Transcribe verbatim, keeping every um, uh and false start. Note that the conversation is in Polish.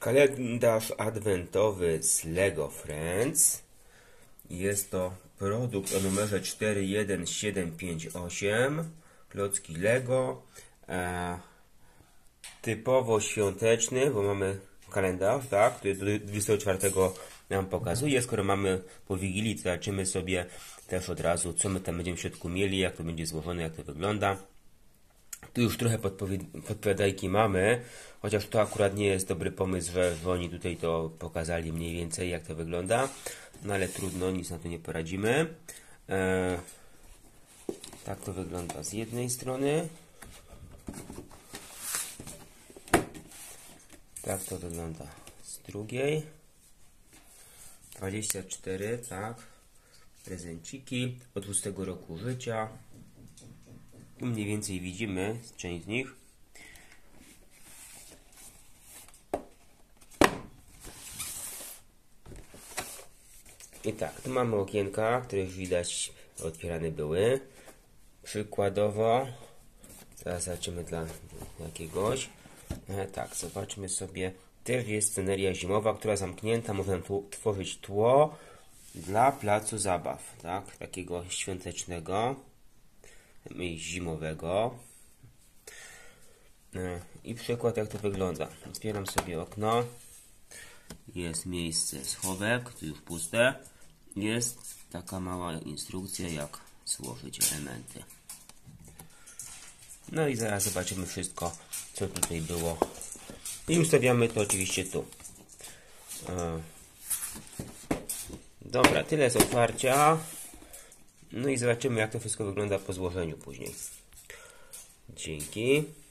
Kalendarz adwentowy z Lego Friends. Jest to produkt o numerze cztery jeden siedem pięć osiem. Klocki Lego. E, typowo świąteczny, bo mamy kalendarz, tak, który do dwudziestego czwartego nam pokazuje. Skoro mamy po Wigilii, to zobaczymy sobie też od razu, co my tam będziemy w środku mieli, jak to będzie złożone, jak to wygląda. Tu już trochę podpowiadajki mamy, chociaż to akurat nie jest dobry pomysł, że, że oni tutaj to pokazali mniej więcej, jak to wygląda. No ale trudno, nic na to nie poradzimy. Eee, tak to wygląda z jednej strony. Tak to wygląda z drugiej. dwadzieścia cztery, tak. Prezenciki od dwudziestego roku życia. Tu mniej więcej widzimy część z nich. I tak, tu mamy okienka, które już widać otwierane były. Przykładowo, teraz zobaczymy dla jakiegoś. E, tak, zobaczmy sobie. Też jest sceneria zimowa, która zamknięta. Można tu tworzyć tło dla placu zabaw, tak, takiego świątecznego i zimowego. I przykład, jak to wygląda. Otwieram sobie okno. Jest miejsce schowek, tu już puste. Jest taka mała instrukcja, jak złożyć elementy. No i zaraz zobaczymy wszystko, co tutaj było. I ustawiamy to oczywiście tu. Dobra, tyle z otwarcia. No i zobaczymy, jak to wszystko wygląda po złożeniu później. Dzięki.